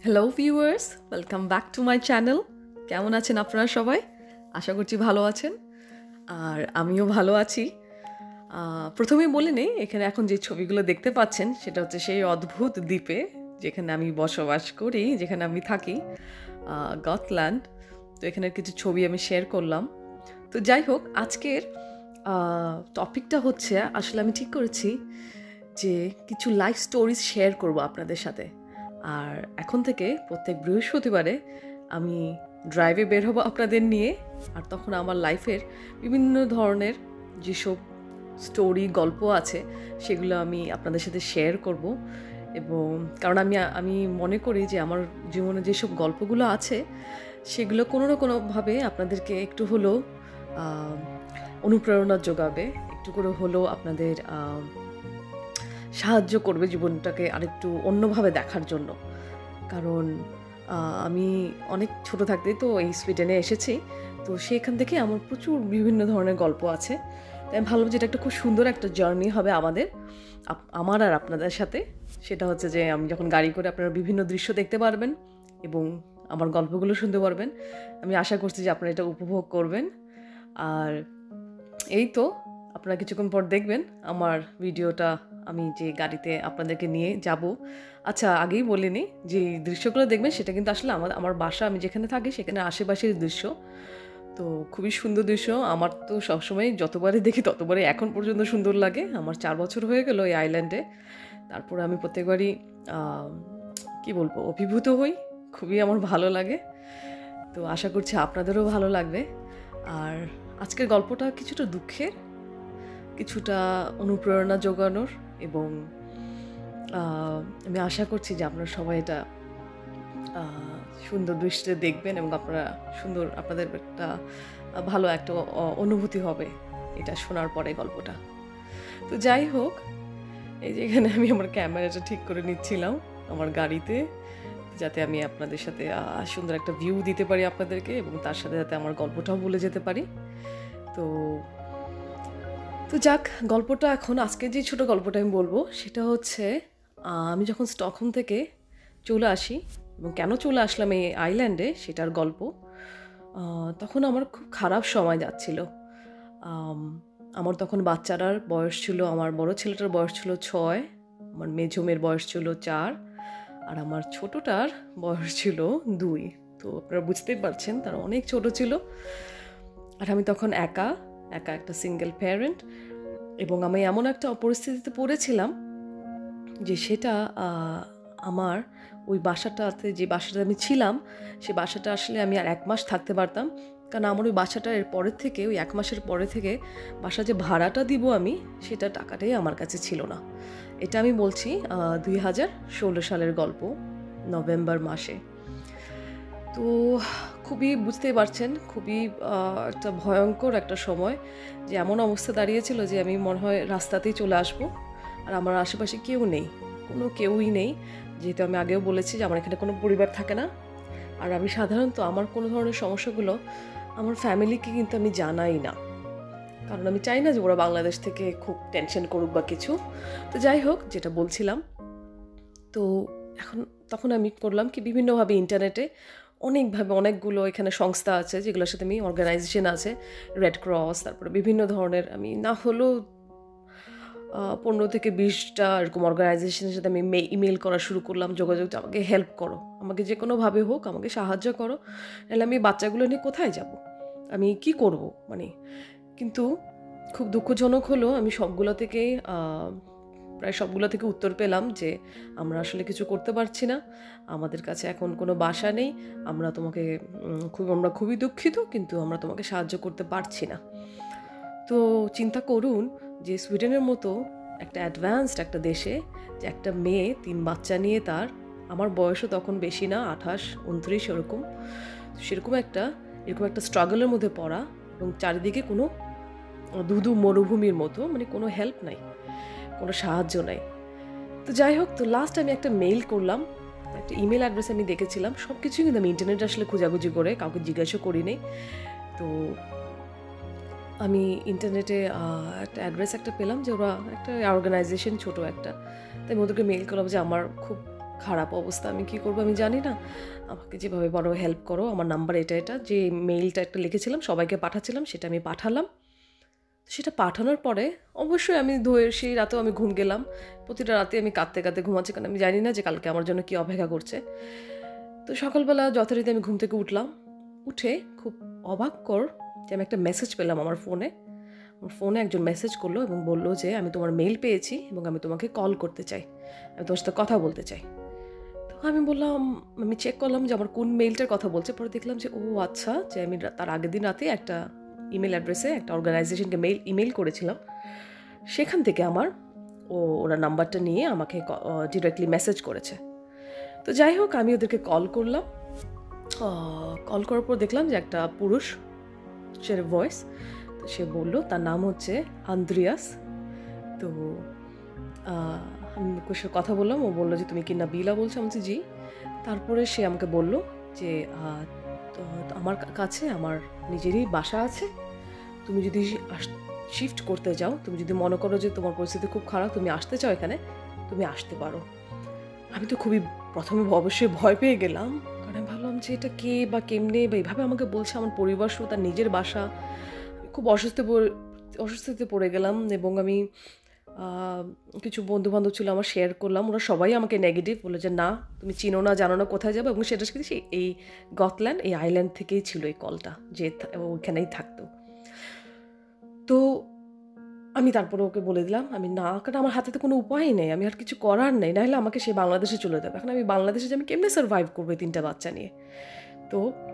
Hello viewers, welcome back to my channel. কেমন আছেন আপনারা সবাই? আশা করছি ভালো আছেন, আর আমিও ভালো আছি। প্রথমেই বলে নেই, এখানে এখন যে ছবিগুলো দেখতে পাচ্ছেন সেটা হচ্ছে সেই অদ্ভুত দ্বীপে যেখানে আমি বসবাস করি, যেখানে আমি থাকি, গটল্যান্ড। তো এখানের কিছু ছবি আমি শেয়ার করলাম। তো যাই হোক, আজকের টপিকটা হচ্ছে, আসলে আমি ঠিক করেছি যে কিছু লাইফ স্টোরিজ শেয়ার করব আপনাদের সাথে। আর এখন থেকে প্রত্যেক বৃহস্পতিবারে আমি ড্রাইভে বের হব আপনাদের নিয়ে, আর তখন আমার লাইফের বিভিন্ন ধরনের যেসব স্টোরি গল্প আছে সেগুলো আমি আপনাদের সাথে শেয়ার করব। এবং কারণ আমি মনে করি যে আমার জীবনে যেসব গল্পগুলো আছে সেগুলো কোনো না কোনোভাবে আপনাদেরকে একটু হলেও অনুপ্রেরণা যোগাবে, একটু করে হলেও আপনাদের সাহায্য করবে জীবনটাকে আরেকটু অন্যভাবে দেখার জন্য। কারণ আমি অনেক ছোট থাকতেই তো এই সুইডেনে এসেছি, তো সেখান থেকে আমার প্রচুর বিভিন্ন ধরনের গল্প আছে। তাই আমি ভাবলাম যে এটা একটা খুব সুন্দর একটা জার্নি হবে আমার আর আপনাদের সাথে। সেটা হচ্ছে যে আমি যখন গাড়ি করে আপনারা বিভিন্ন দৃশ্য দেখতে পারবেন এবং আমার গল্পগুলো শুনতে পারবেন। আমি আশা করছি যে আপনারা এটা উপভোগ করবেন। আর এই তো, আপনারা কিছুক্ষণ পর দেখবেন আমার ভিডিওটা, আমি যে গাড়িতে আপনাদেরকে নিয়ে যাব। আচ্ছা, আগেই বলিনি যে দৃশ্যগুলো দেখবেন সেটা কিন্তু আসলে আমার বাসা, আমি যেখানে থাকি সেখানে আশেপাশের দৃশ্য। তো খুবই সুন্দর দৃশ্য। আমার তো সবসময় যতবারই দেখি ততবারই এখন পর্যন্ত সুন্দর লাগে। আমার 4 বছর হয়ে গেল এই আইল্যান্ডে। তারপরে আমি প্রত্যেকবারই কি বলবো, অভিভূত হই। খুবই আমার ভালো লাগে। তো আশা করছি আপনাদেরও ভালো লাগবে। আর আজকের গল্পটা কিছুটা দুঃখের, কিছুটা অনুপ্রেরণা জোগানোর, এবং আমি আশা করছি যে আপনারা সবাই এটা সুন্দর দৃষ্টিতে দেখবেন এবং আপনাদের একটা ভালো একটা অনুভূতি হবে এটা শোনার পরে গল্পটা। তো যাই হোক, এই যে এখানে আমি আমার ক্যামেরাটা ঠিক করে নিচ্ছিলাম আমার গাড়িতে, যাতে আমি আপনাদের সাথে সুন্দর একটা ভিউ দিতে পারি আপনাদেরকে, এবং তার সাথে যাতে আমার গল্পটাও বলে যেতে পারি। তো যাক, গল্পটা এখন আজকে যে ছোট গল্পটা আমি বলবো সেটা হচ্ছে, আমি যখন স্টকহোম থেকে চলে আসি এবং কেন চলে আসলাম এই আইল্যান্ডে সেটার গল্প। তখন আমার খুব খারাপ সময় যাচ্ছিল। আমার তখন বাচ্চারার বয়স ছিল, আমার বড় ছেলেটার বয়স ছিল 6, আমার মেজো মেয়ের বয়স ছিল 4, আর আমার ছোটটার বয়স ছিল 2। তো আপনারা বুঝতেই পারছেন তারা অনেক ছোট ছিল। আর আমি তখন একা একটা সিঙ্গেল প্যারেন্ট, এবং আমি এমন একটা পরিস্থিতিতে পড়েছিলাম যে সেটা আমার ওই বাসাটাতে, যে বাসাটা আমি ছিলাম, সে বাসাটা আসলে আমি আর 1 মাস থাকতে পারতাম। কারণ আমার ওই বাসাটা এর পরের থেকে, ওই 1 মাসের পরে থেকে বাসা যে ভাড়াটা দিব আমি, সেটা টাকাটাই আমার কাছে ছিল না। এটা আমি বলছি 2016 সালের গল্প, নভেম্বর মাসে। তো খুবই বুঝতেই পারছেন, খুবই একটা ভয়ঙ্কর একটা সময়, যে এমন অবস্থা দাঁড়িয়েছিল যে আমি মনে হয় রাস্তাতেই চলে আসবো। আর আমার আশেপাশে কেউ নেই, কেউই নেই, যেহেতু আমি আগেও বলেছি যে আমার এখানে কোনো পরিবার থাকে না। আর আমি সাধারণত আমার কোনো ধরনের সমস্যাগুলো আমার ফ্যামিলিকে কিন্তু আমি জানাই না, কারণ আমি চাই না যে ওরা বাংলাদেশ থেকে খুব টেনশন করুক বা কিছু। তো যাই হোক, যেটা বলছিলাম, তো তখন আমি করলাম কি, বিভিন্নভাবে ইন্টারনেটে অনেকগুলো এখানে সংস্থা আছে যেগুলোর সাথে আমি, অর্গানাইজেশন আছে, রেড ক্রস, তারপরে বিভিন্ন ধরনের, আমি না হলেও 15 থেকে 20টা এরকম অর্গানাইজেশনের সাথে আমি ইমেল করা শুরু করলাম, যোগাযোগ, আমাকে হেল্প করো, আমাকে যে কোনোভাবে হোক আমাকে সাহায্য করো, নাহলে আমি বাচ্চাগুলো নিয়ে কোথায় যাব, আমি কি করব মানে। কিন্তু খুব দুঃখজনক হলো, আমি প্রায় সবগুলো থেকে উত্তর পেলাম যে আমরা আসলে কিছু করতে পারছি না, আমাদের কাছে এখন কোনো বাসা নেই, আমরা খুবই দুঃখিত, কিন্তু আমরা তোমাকে সাহায্য করতে পারছি না। তো চিন্তা করুন যে সুইডেনের মতো একটা অ্যাডভান্সড একটা দেশে, যে একটা মেয়ে 3 বাচ্চা নিয়ে, আমার বয়সও তখন বেশি না, 28, 29 সেরকম একটা স্ট্রাগলের মধ্যে পড়া, এবং চারিদিকে কোনো ধুধু মরুভূমির মতো, মানে কোনো হেল্প নাই, কোনো সাহায্য নাই। তো যাই হোক, তো লাস্ট আমি একটা মেইল করলাম, একটা ইমেল অ্যাড্রেস আমি দেখেছিলাম, সব কিছুই কিন্তু আমি ইন্টারনেটে আসলে খোঁজাখুঁজি করে কাউকে জিজ্ঞাসা করিনি। তো আমি ইন্টারনেটে একটা অ্যাড্রেস পেলাম, যে ওরা একটা অর্গানাইজেশন, ছোট একটা। তাই আমি ওদেরকে মেইল করলাম যে আমার খুব খারাপ অবস্থা, আমি কী করবো আমি জানি না। আমাকে যেভাবে বড় হেল্প করো, আমার নাম্বার এটা এটা, যে মেইলটা একটা লিখেছিলাম সবাইকে পাঠাচ্ছিলাম সেটা আমি পাঠালাম। সেটা পাঠানোর পরে অবশ্যই আমি সেই রাতেও আমি ঘুম গেলাম। প্রতিটা রাতে আমি কাঁদতে কাঁদতে ঘুমাচ্ছি, কারণ আমি জানি না যে কালকে আমার জন্য কী অপেক্ষা করছে। তো সকালবেলা যথারীতি আমি ঘুম থেকে উঠলাম, উঠে খুব অবাককর যে আমি একটা মেসেজ পেলাম আমার ফোনে একজন মেসেজ করলো এবং বলল যে আমি তোমার মেইল পেয়েছি এবং আমি তোমাকে কল করতে চাই, আমি তোমার সাথে কথা বলতে চাই। তো আমি বললাম, আমি চেক করলাম যে আমার কোন মেইলটার কথা বলছে। পরে দেখলাম যে ও আচ্ছা, যে আমি তার আগের দিন রাতে একটা ইমেল অ্যাড্রেসে একটা অর্গানাইজেশনকে ইমেল করেছিলাম, সেখান থেকে ওরা নাম্বারটা নিয়ে আমাকে ডিরেক্টলি মেসেজ করেছে। তো যাই হোক, আমি ওদেরকে কল করলাম। কল করার পর দেখলাম যে একটা পুরুষ, সে ভয়েস, তো সে বলল তার নাম হচ্ছে আন্দ্রিয়াস। তো আমি ওর সাথে কথা বললাম, ও বললো যে তুমি কি নাবিলা বলছো? আমি বলছি জি। তারপরে সে আমাকে বলল যে তো আমার কাছে আমার নিজেরই বাসা আছে, তুমি যদি শিফট করতে যাও, তুমি যদি মনে করো যে তোমার পরিস্থিতি খুব খারাপ, তুমি আসতে চাও এখানে, তুমি আসতে পারো। আমি তো খুবই প্রথমে অবশ্যই ভয় পেয়ে গেলাম, কারণ আমি ভাবলাম যে এটা কে বা কেমনে বা এইভাবে আমাকে বলছে, আমার পরিবার সহ তার নিজের বাসা। খুব অসুস্থতে পড়ে গেলাম এবং আমি কিছু বন্ধুবান্ধব ছিল আমার, শেয়ার করলাম, ওরা সবাই আমাকে নেগেটিভ বলে যে না তুমি চিনো না জানো না কোথায় যাবে। এবং সেটা কিন্তু এই গটল্যান্ড, এই আইল্যান্ড থেকেই ছিল এই কলটা, যে ওইখানেই থাকতো। তো আমি তারপরে ওকে বলে দিলাম আমি না, কারণ আমার হাতে তো কোনো উপায় নেই, আমি আর কিছু করার নেই, নাহলে আমাকে সে বাংলাদেশে চলে যাবে। এখন আমি বাংলাদেশে যে আমি কেমনে সার্ভাইভ করবো 3টা বাচ্চা নিয়ে। তো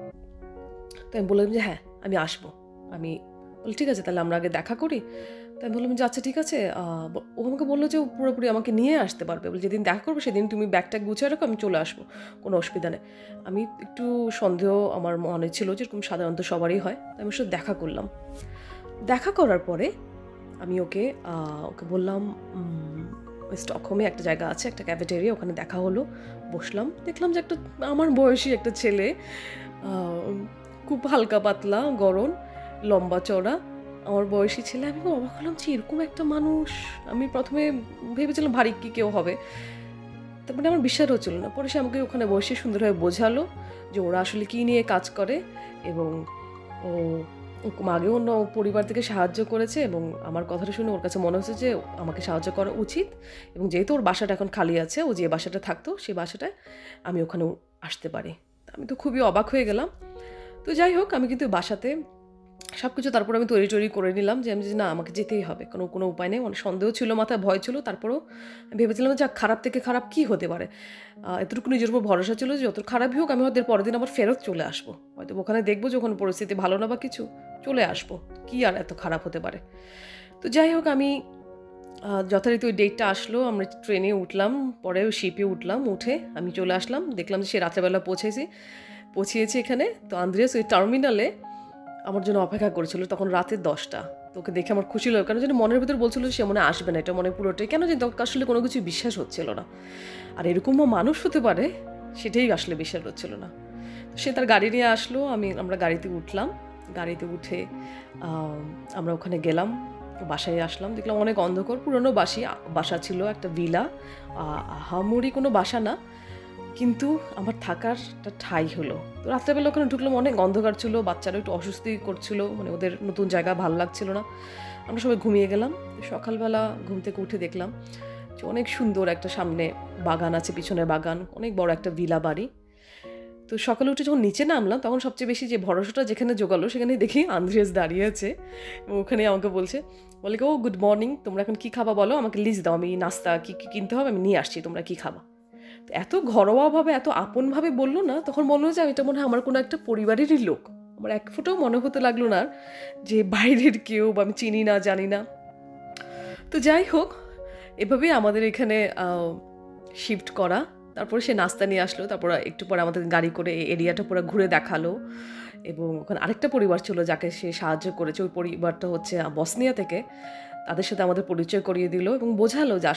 আমি বললাম যে হ্যাঁ আমি আসবো। আমি বলি ঠিক আছে তাহলে আমরা আগে দেখা করি। তো আমি বললাম যে আচ্ছা ঠিক আছে। ও আমাকে বললো যে ও পুরোপুরি আমাকে নিয়ে আসতে পারবে, বলে যেদিন দেখা করবো সেদিন তুমি ব্যাগটা গুছিয়ে রাখো, আমি চলে আসবো, কোনো অসুবিধা নেই। আমি একটু সন্দেহ আমার মনে ছিল, যেরকম সাধারণত সবারই হয়। তো আমি ওর সাথে দেখা করলাম। দেখা করার পরে আমি ওকে বললাম স্টকহোমে একটা জায়গা আছে, একটা ক্যাফেটেরিয়া, ওখানে দেখা হলো, বসলাম, দেখলাম যে একটা আমার বয়সী একটা ছেলে, খুব হালকা পাতলা গড়ন, লম্বা চওড়া, আমার বয়সী ছেলে। আমি খুব অবাক হলাম যে এরকম একটা মানুষ, আমি প্রথমে ভেবেছিলাম ভারী কি কেউ হবে, তারপরে আমার বিশ্বাস হচ্ছিল না। পরে সে আমাকে ওখানে বসে সুন্দরভাবে বোঝালো যে ওরা আসলে কী নিয়ে কাজ করে, এবং ও আগেও অন্য পরিবার থেকে সাহায্য করেছে, এবং আমার কথাটা শুনে ওর কাছে মনে হচ্ছে যে আমাকে সাহায্য করা উচিত। এবং যেহেতু ওর বাসাটা এখন খালি আছে, ও যে বাসাটা থাকতো সেই বাসাটায় আমি ওখানে আসতে পারি। আমি তো খুবই অবাক হয়ে গেলাম। তো যাই হোক, আমি কিন্তু বাসাতে সব কিছু তারপর আমি তৈরি করে নিলাম যে আমি না আমাকে যেতেই হবে, কোনো উপায় নেই। অনেক সন্দেহ ছিল, মাথায় ভয় ছিল, তারপরেও আমি ভেবেছিলাম যে খারাপ থেকে খারাপ কী হতে পারে। এতটুকু নিজের উপর ভরসা ছিল যে যত খারাপই হোক আমি হয়তো পরের দিন আবার ফেরত চলে আসবো, হয়তো ওখানে দেখবো যে ওখানে পরিস্থিতি ভালো না বা কিছু, চলে আসবো, কী আর এত খারাপ হতে পারে। তো যাই হোক, আমি যথারীতি ওই ডেটটা আসলো, আমরা ট্রেনে উঠলাম, পরে ওই শিপে উঠলাম, উঠে আমি চলে আসলাম, দেখলাম যে সে রাত্রেবেলা পৌঁছিয়েছি এখানে। তো আন্দ্রিয়াস ওই টার্মিনালে আমার জন্য অপেক্ষা করেছিল, তখন রাতে 10টা। তো ওকে দেখে আমার খুশি লাগলো, কারণ যেন মনের ভিতর বলছিল সে মনে আসবে না, এটা মনে পুরোটাই কেন যেন আসলে কোনো কিছু বিশ্বাস হচ্ছিল না, আর এরকমও মানুষ হতে পারে সেটাই আসলে বিশ্বাস হচ্ছিল না। সে তার গাড়ি নিয়ে আসলো, আমরা গাড়িতে উঠলাম, গাড়িতে উঠে আমরা ওখানে গেলাম, বাসায় আসলাম, দেখলাম অনেক অন্ধকার, পুরনো বাসা ছিল, একটা ভিলা, আহামরি কোনো বাসা না, কিন্তু আমার থাকার একটা ঠাঁই হলো। তো রাত্রেবেলা ওখানে ঢুকলাম, অনেক অন্ধকার ছিল, বাচ্চারা একটু অস্বস্তি করছিল, মানে ওদের নতুন জায়গা ভালো লাগছিল না, আমরা সবাই ঘুমিয়ে গেলাম। সকালবেলা ঘুম থেকে উঠে দেখলাম যে অনেক সুন্দর একটা সামনে বাগান আছে, পিছনে বাগান, অনেক বড় একটা ভিলা বাড়ি। তো সকালে উঠে যখন নিচে নামলাম, তখন সবচেয়ে বেশি যে ভরসাটা যেখানে জোগালো, সেখানে দেখি আন্দ্রিয়াস দাঁড়িয়ে আছে, ওখানে আমাকে বলে ও গুড মর্নিং, তোমরা এখন কী খাবা বলো, আমাকে লিস্ট দাও, আমি নাস্তা কী কী কিনতে হবে আমি নিয়ে আসছি, তোমরা কী খাবা। তো এত ঘরোয়াভাবে, এত আপনভাবে বললো না, তখন মনে হচ্ছে এটা মনে হয় আমার কোনো একটা পরিবারেরই লোক। আমার এক ফোঁটাও মনে হতে লাগলো না যে বাইরের কেউ বা আমি চিনি না জানি না। তো যাই হোক, এভাবেই আমাদের এখানে শিফট করা। তারপরে সে নাস্তা নিয়ে আসলো, তারপর একটু পরে আমাদের গাড়ি করে এরিয়াটা পুরো ঘুরে দেখালো, এবং ওখানে আরেকটা পরিবার ছিল যাকে সে সাহায্য করেছে, ওই পরিবারটা হচ্ছে বসনিয়া থেকে, তাদের সাথে আমাদের পরিচয় করিয়ে দিল এবং বোঝালো যে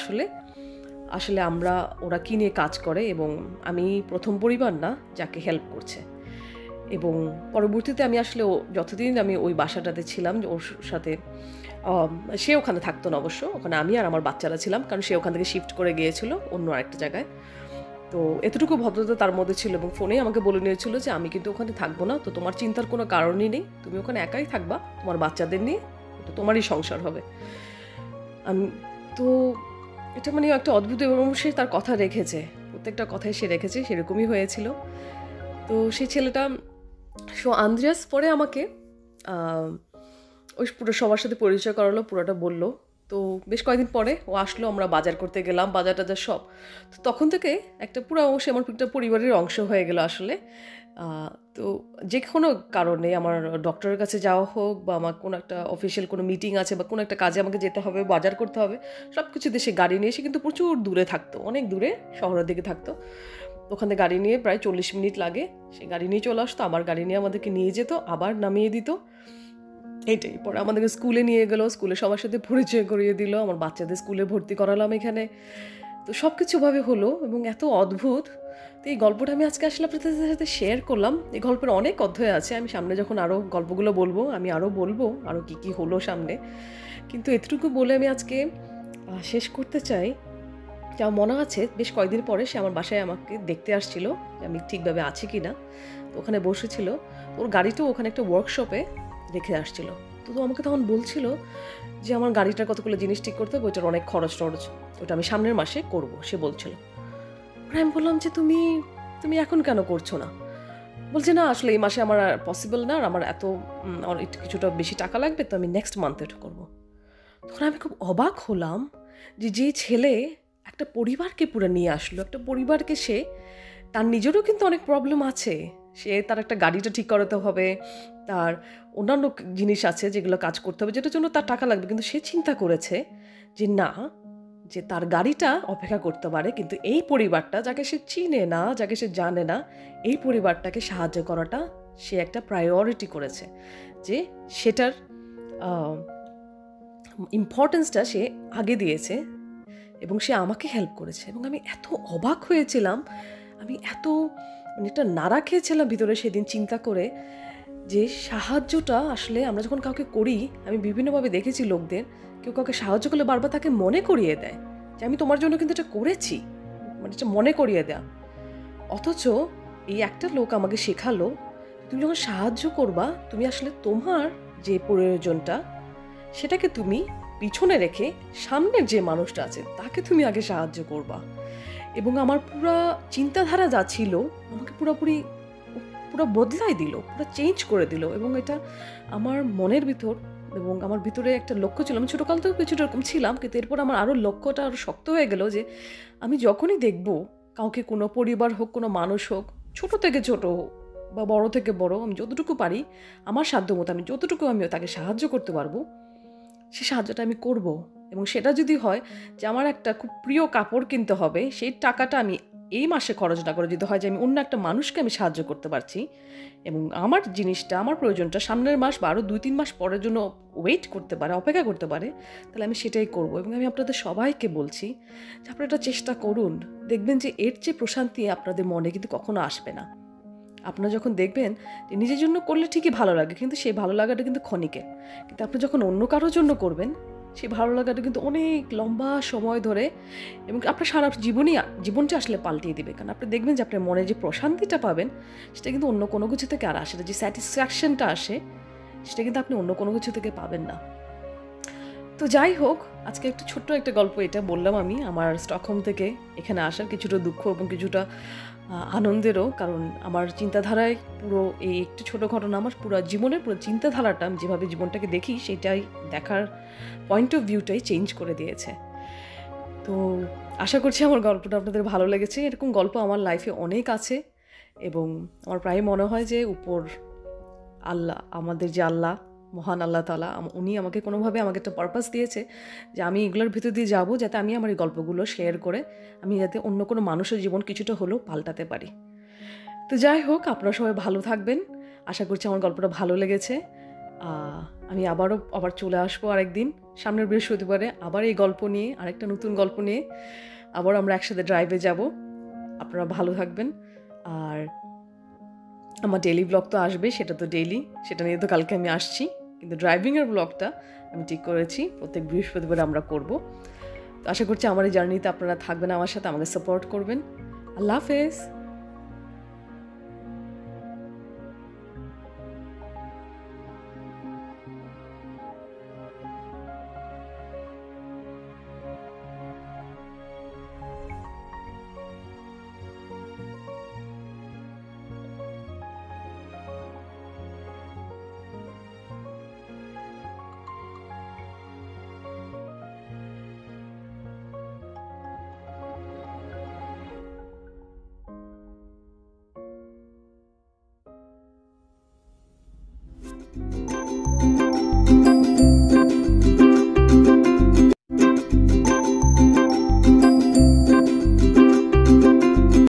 আসলে ওরা কী নিয়ে কাজ করে, এবং আমি প্রথম পরিবার না যাকে হেল্প করছে। এবং পরবর্তীতে আমি আসলে যতদিন আমি ওই বাসাটাতে ছিলাম, ওর সাথে সে ওখানে থাকতো না অবশ্য, ওখানে আমি আর আমার বাচ্চারা ছিলাম, কারণ সে ওখান থেকে শিফট করে গিয়েছিল অন্য আরেকটা জায়গায়। তো এতটুকু ভদ্রতা তার মধ্যে ছিল, এবং ফোনেই আমাকে বলে নিয়েছিল যে আমি কিন্তু ওখানে থাকবো না, তো তোমার চিন্তার কোনো কারণই নেই, তুমি ওখানে একাই থাকবা তোমার বাচ্চাদের নিয়ে, এটা তোমারই সংসার হবে। আমি তো এটা মানে একটা অদ্ভুত, এবং সে তার কথা রেখেছে, প্রত্যেকটা কথাই সে রেখেছে, সেরকমই হয়েছিল। তো সেই ছেলেটা আন্দ্রেয়াস পরে আমাকে ওই পুরো সবার সাথে পরিচয় করালো, পুরোটা বললো। তো বেশ কয়েকদিন পরে ও আসলো, আমরা বাজার করতে গেলাম, বাজার টাজার সব। তো তখন থেকে একটা পুরো সে আমার একটা পরিবারের অংশ হয়ে গেল আসলে। তো যে কোনো কারণে আমার ডক্টরের কাছে যাওয়া হোক, বা আমার কোনো একটা অফিসিয়াল কোনো মিটিং আছে, বা কোনো একটা কাজে আমাকে যেতে হবে, বাজার করতে হবে, সব কিছুতে সে গাড়ি নিয়ে, সে কিন্তু প্রচুর দূরে থাকতো, অনেক দূরে শহরের দিকে থাকতো। ওখান থেকে গাড়ি নিয়ে প্রায় 40 মিনিট লাগে, সে গাড়ি নিয়ে চলে আসতো, আবার গাড়ি নিয়ে আমাদেরকে নিয়ে যেত, আবার নামিয়ে দিত, এইটাই। পরে আমাদেরকে স্কুলে নিয়ে গেলো, স্কুলে সবার সাথে পরিচয় করিয়ে দিল, আমার বাচ্চাদের স্কুলে ভর্তি করালাম এখানে। তো সব কিছুভাবে হলো, এবং এত অদ্ভুত। তো এই গল্পটা আমি আজকে আসলে আপনাদের সাথে শেয়ার করলাম। এই গল্পের অনেক অধ্যায় আছে, আমি সামনে যখন আরও গল্পগুলো বলবো আমি আরও বলবো আরও কী কী হলো সামনে। কিন্তু এতটুকু বলে আমি আজকে শেষ করতে চাই। যা মনে আছে, বেশ কয়েকদিন পরে সে আমার বাসায় আমাকে দেখতে আসছিল যে আমি ঠিকভাবে আছি কি না। তো ওখানে বসেছিল, ওর গাড়িটাও ওখানে একটা ওয়ার্কশপে রেখে আসছিল। তো আমাকে তখন বলছিল যে আমার গাড়িটার কতগুলো জিনিস ঠিক করতে হবে, ওইটার অনেক খরচ টরচ, ওটা আমি সামনের মাসে করব, সে বলছিল। আমি বললাম যে তুমি তুমি এখন কেন করছো না? বলছে না, আসলে এই মাসে আমার পসিবল না, আর আমার এত কিছুটা বেশি টাকা লাগবে, তো আমি নেক্সট মান্থে এটা করবো। তখন আমি খুব অবাক হলাম যে ছেলে একটা পরিবারকে পুরো নিয়ে আসলো, একটা পরিবারকে, সে তার নিজেরও কিন্তু অনেক প্রবলেম আছে, সে তার একটা গাড়িটা ঠিক করাতে হবে, তার অন্যান্য জিনিস আছে যেগুলো কাজ করতে হবে, যেটার জন্য তার টাকা লাগবে, কিন্তু সে চিন্তা করেছে যে না, যে তার গাড়িটা অপেক্ষা করতে পারে, কিন্তু এই পরিবারটা, যাকে সে চিনে না, যাকে সে জানে না, এই পরিবারটাকে সাহায্য করাটা সে একটা প্রায়োরিটি করেছে, যে সেটার ইম্পর্টেন্সটা সে আগে দিয়েছে, এবং সে আমাকে হেল্প করেছে। এবং আমি এত অবাক হয়েছিলাম, আমি এত মানে একটা নাড়া খেয়েছিলাম ভিতরে সেদিন চিন্তা করে, যে সাহায্যটা আসলে আমরা যখন কাউকে করি, আমি বিভিন্নভাবে দেখেছি লোকদের, কেউ কাউকে সাহায্য করলে বারবার তাকে মনে করিয়ে দেয় যে আমি তোমার জন্য কিন্তু এটা করেছি, মানে এটা মনে করিয়ে দেয়া। অথচ এই একটা লোক আমাকে শেখালো, তুমি যখন সাহায্য করবা, তুমি আসলে তোমার যে প্রয়োজনটা সেটাকে তুমি পিছনে রেখে সামনের যে মানুষটা আছে তাকে তুমি আগে সাহায্য করবা। এবং আমার পুরো চিন্তাধারা যা ছিল, আমাকে পুরো বদলাই দিল, পুরো চেঞ্জ করে দিল। এবং এটা আমার মনের ভিতর, এবং আমার ভিতরে একটা লক্ষ্য ছিল, আমি ছোটোকাল থেকেও কিছুটা এরকম ছিলাম, কিন্তু এরপর আমার আরও লক্ষ্যটা আরও শক্ত হয়ে গেল, যে আমি যখনই দেখব কাউকে, কোনো পরিবার হোক, কোনো মানুষ হোক, ছোট থেকে ছোট হোক বা বড় থেকে বড়, আমি যতটুকু পারি আমার সাধ্য মতো, আমি যতটুকু আমি তাকে সাহায্য করতে পারবো, সে সাহায্যটা আমি করব। এবং সেটা যদি হয় যে আমার একটা খুব প্রিয় কাপড় কিনতে হবে, সেই টাকাটা আমি এই মাসে খরচ না করে যদি হয় যে আমি অন্য একটা মানুষকে আমি সাহায্য করতে পারছি, এবং আমার জিনিসটা, আমার প্রয়োজনটা সামনের মাস বা আরও 2-3 মাস পরের জন্য ওয়েট করতে পারে, অপেক্ষা করতে পারে, তাহলে আমি সেটাই করব। এবং আমি আপনাদের সবাইকে বলছি যে আপনারা এটা চেষ্টা করুন, দেখবেন যে এর চেয়ে প্রশান্তি আপনাদের মনে কিন্তু কখনো আসবে না। আপনারা যখন দেখবেন যে নিজের জন্য করলে ঠিকই ভালো লাগে, কিন্তু সেই ভালো লাগাটা কিন্তু ক্ষণিকের, কিন্তু আপনি যখন অন্য কারোর জন্য করবেন, সেই ভালো লাগাটা কিন্তু অনেক লম্বা সময় ধরে, এবং আপনার সারা জীবনটা আসলে পাল্টিয়ে দেবে। কারণ আপনি দেখবেন যে আপনার মনে যে প্রশান্তিটা পাবেন, সেটা কিন্তু অন্য কোনো কিছু থেকে আর আসে না, যে স্যাটিসফ্যাকশনটা আসে, সেটা কিন্তু আপনি অন্য কোনো কিছু থেকে পাবেন না। তো যাই হোক, আজকে একটু ছোট্ট একটা গল্প এটা বললাম আমি, আমার স্টকহোম থেকে এখানে আসার, কিছুটা দুঃখ এবং কিছুটা আনন্দেরও, কারণ আমার চিন্তাধারায় পুরো এই একটু ছোটো ঘটনা আমার পুরো জীবনের পুরো চিন্তাধারাটা, আমি যেভাবে জীবনটাকে দেখি, সেটাই দেখার পয়েন্ট অফ ভিউটাই চেঞ্জ করে দিয়েছে। তো আশা করছি আমার গল্পটা আপনাদের ভালো লেগেছে। এরকম গল্প আমার লাইফে অনেক আছে, এবং আমার প্রায় মনে হয় যে উপর আল্লাহ, আমাদের যে আল্লাহ, মহান আল্লাহ তাআলা, উনি আমাকে কোনোভাবে আমাকে একটা পারপাস দিয়েছে যে আমি এগুলোর ভিতর দিয়ে যাব, যাতে আমি আমার এই গল্পগুলো শেয়ার করে আমি যাতে অন্য কোনো মানুষের জীবন কিছুটা হলেও পাল্টাতে পারি। তো যাই হোক, আপনারা সবাই ভালো থাকবেন। আশা করছি আমার গল্পটা ভালো লেগেছে। আমি আবার চলে আসবো আরেকদিন, সামনের বৃহস্পতিবারে আবার এই গল্প নিয়ে, আরেকটা নতুন গল্প নিয়ে আবার আমরা একসাথে ড্রাইভে যাব। আপনারা ভালো থাকবেন। আর আমার ডেইলি ব্লগ তো আসবে, সেটা তো ডেইলি, সেটা নিয়ে তো কালকে আমি আসছি, কিন্তু ড্রাইভিংয়ের ব্লগটা আমি ঠিক করেছি প্রত্যেক বৃহস্পতিবার আমরা করব। তো আশা করছি আমার এই জার্নিতে আপনারা থাকবেন আমার সাথে, আমাকে সাপোর্ট করবেন। আল্লাহ হাফেজ।